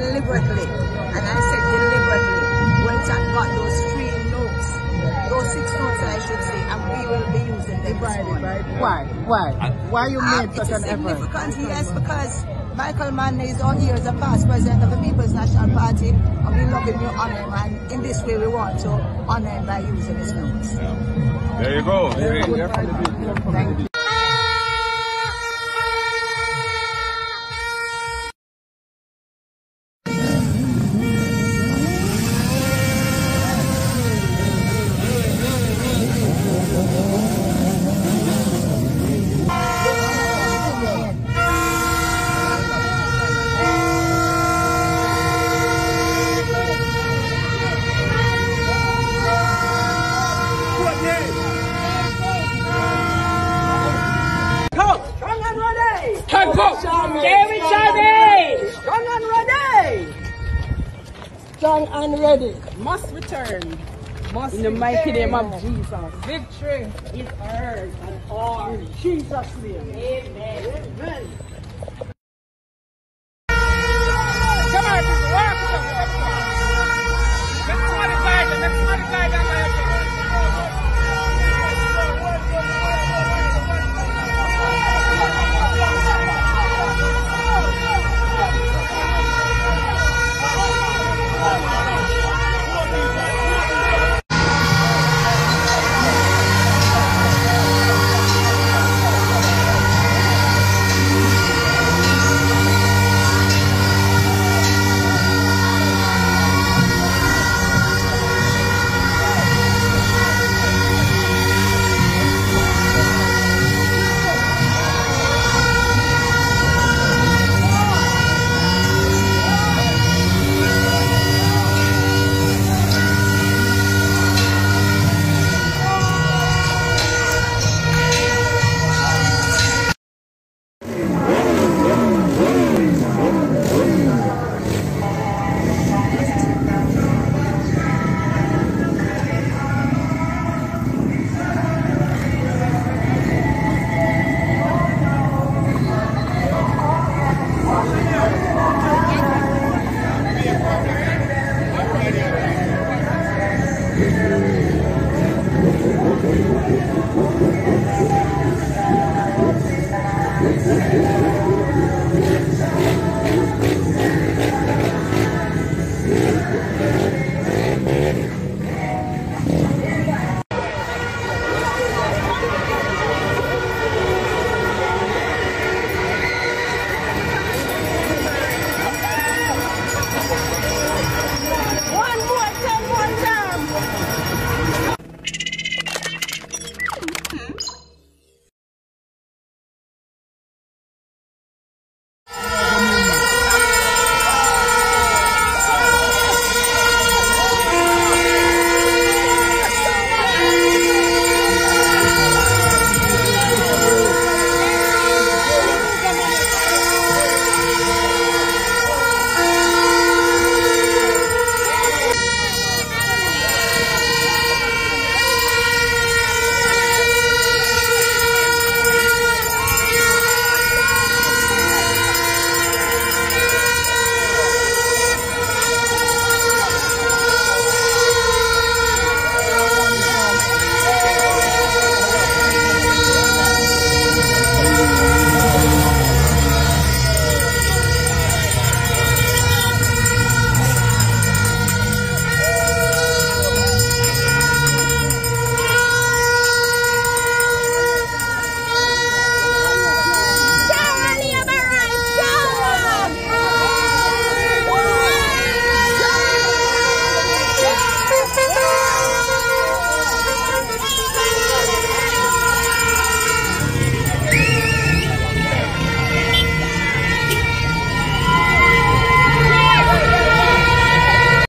deliberately, and I said deliberately, went and got those 3 notes, those 6 notes I should say, and we will be using them this morning. Why you made such an effort? Significant, yes, because Michael Mann is on here as a past president of the People's National Party, and we love him, we honor him, and in this way we want to honor him by using his notes. Yeah. There you go. Thank you. Strong and ready. Must return. Must in the mighty name of Jesus. Victory is ours and ours. In Jesus' name. Amen. Amen.